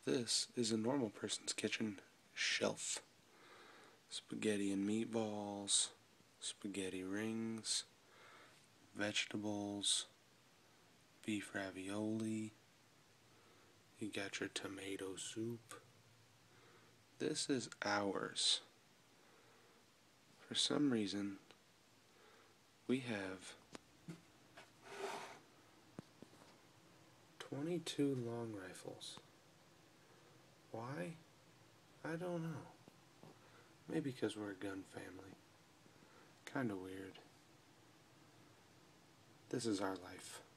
This is a normal person's kitchen shelf. Spaghetti and meatballs, spaghetti rings, vegetables, beef ravioli. You got your tomato soup. This is ours. For some reason, we have 22 long rifles. Why? I don't know. Maybe because we're a gun family. Kinda weird. This is our life.